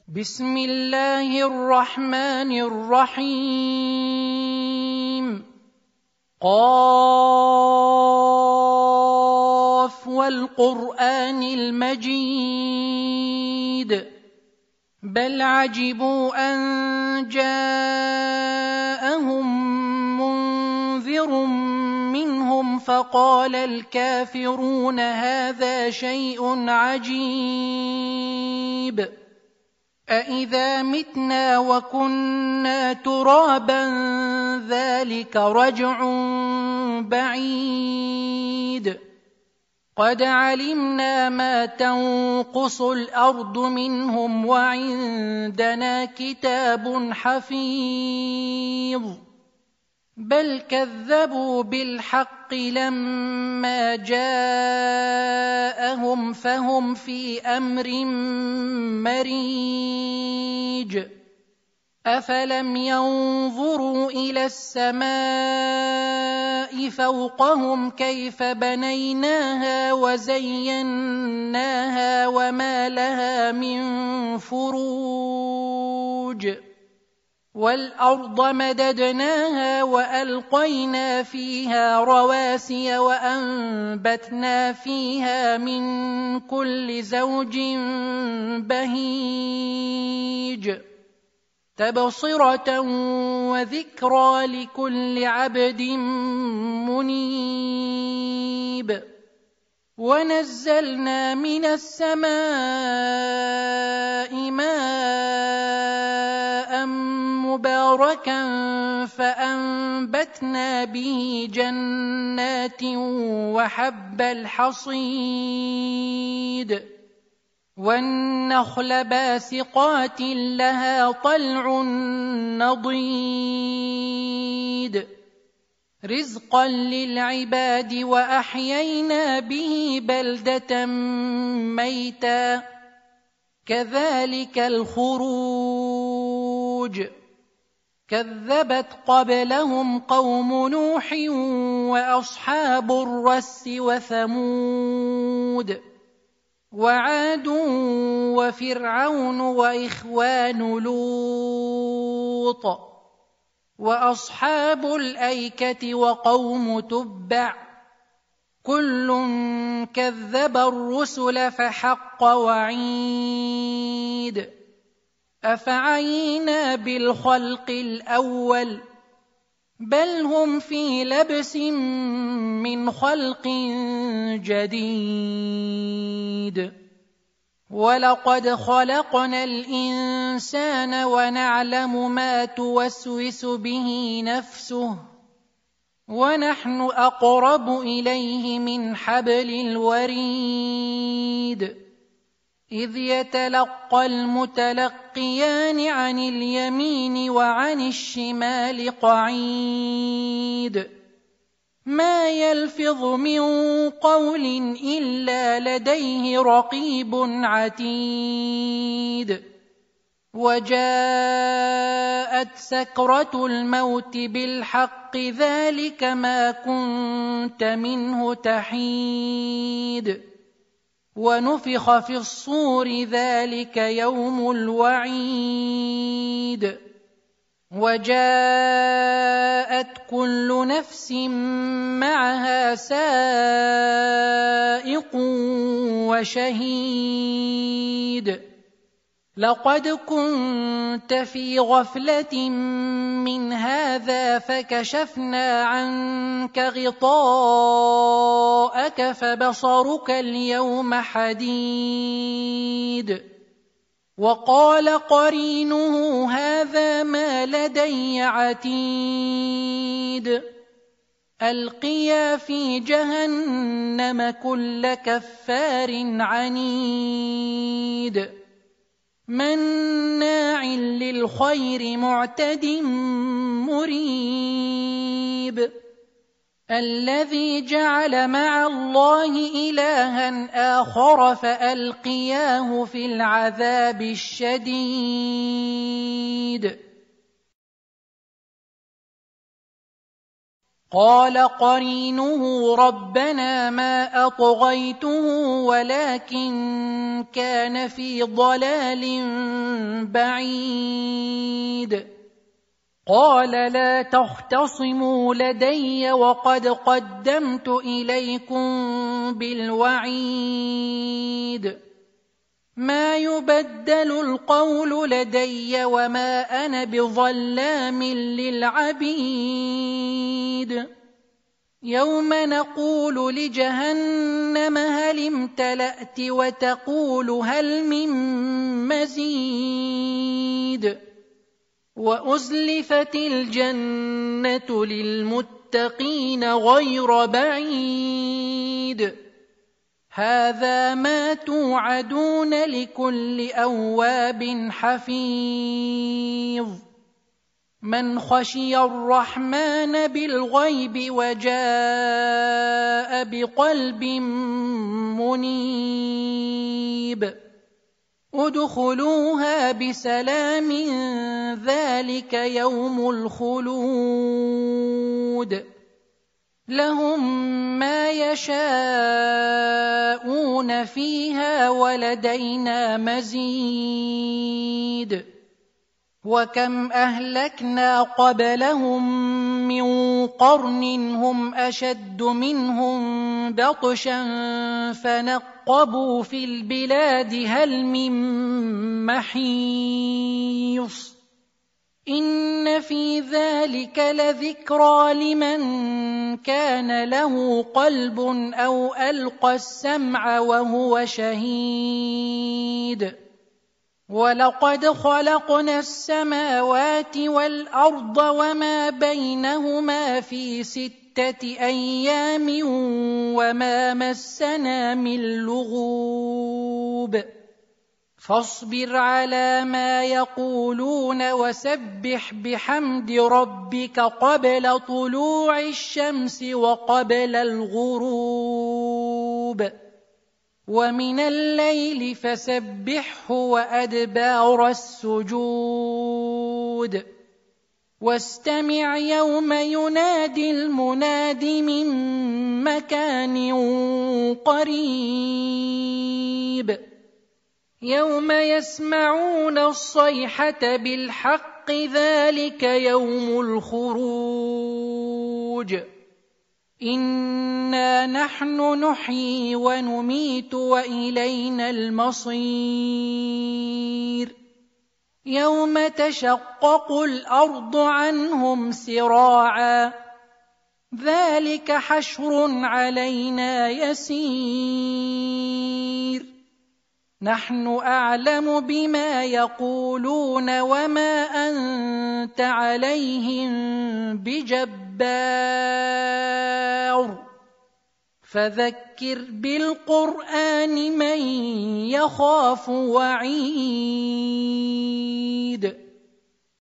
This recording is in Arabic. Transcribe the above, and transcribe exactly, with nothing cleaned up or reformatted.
بسم الله الرحمن الرحيم. قاف والقرآن المجيد بل عجبوا أن جاءهم منذر منهم فقال الكافرون هذا شيء عجيب أإذا متنا وكنا ترابا ذلك رجع بعيد قد علمنا ما تنقص الأرض منهم وعندنا كتاب حفيظ بل كذبوا بالحق لما جاءهم فهم في أمر مريج أفلم ينظروا إلى السماء فوقهم كيف بنيناها وزيناها وما لها من فروج والأرض مددناها وألقينا فيها رواسي وأنبتنا فيها من كل زوج بهيج تبصرة وذكرى لكل عبد منيب ونزلنا من السماء ماء مباركا فأنبتنا به جنات وحب الحصيد والنخل باسقات لها طلع نضيد رزقا للعباد وأحيينا به بلدة ميتا كذلك الخروج كذبت قبلهم قوم نوح وأصحاب الرس وثمود وعاد وفرعون وإخوان لوط وأصحاب الأيكة وقوم تبع كل كذب الرسل فحق وعيد أفعينا بالخلق الأول بل هم في لبس من خلق جديد ولقد خلقنا الإنسان ونعلم ما توسوس به نفسه ونحن أقرب إليه من حبل الوريد إذ يتلقى المتلقيان عن اليمين وعن الشمال قعيد ما يلفظ من قول إلا لديه رقيب عتيد وجاءت سكرة الموت بالحق ذلك ما كنت منه تحيد ونفخ في الصور ذلك يوم الوعيد وجاءت كل نفس معها سائق وشهيد لقد كنت في غفلة من هذا فكشفنا عنك غطاءك فبصرك اليوم حديد وقال قرينه هذا ما لدي عتيد ألقيا في جهنم كل كفار عنيد مناع للخير معتد مريب الذي جعل مع الله إلها آخر فألقياه في العذاب الشديد قال قرينه ربنا ما أطغيته ولكن كان في ضلال بعيد. قال لا تختصموا لدي وقد قدمت إليكم بالوعيد. ما يبدل القول لدي وما أنا بظلام للعبيد. يوم نقول لجهنم هل امتلأت وتقول هل من مزيد. وأزلفت الجنة للمتقين غير بعيد. هذا ما توعدون لكل أواب حفيظ. من خشي الرحمن بالغيب وجاء بقلب منيب. ادخلوها بسلام ذلك يوم الخلود. لهم ما يشاءون فيها ولدينا مزيد. وكم أهلكنا قبلهم من قرن هم أشد منهم بطشا فنقبوا في البلاد هل من محيص. إن في ذلك لذكرى لمن كان له قلب أو ألقى السمع وهو شهيد. ولقد خلقنا السماوات والأرض وما بينهما في ستة أيام وما مسنا من لغوب. فاصبر على ما يقولون وسبح بحمد ربك قبل طلوع الشمس وقبل الغروب. ومن الليل فسبحه وأدبار السجود. واستمع يوم ينادي المناد من مكان قريب. يوم يسمعون الصيحة بالحق ذلك يوم الخروج. إنا نحن نحيي ونميت وإلينا المصير. يوم تشقق الأرض عنهم سراعا ذلك حشر علينا يسير. نحن أعلم بما يقولون وما أنت عليهم بجبار. فذكر بالقرآن من يخاف وعيد.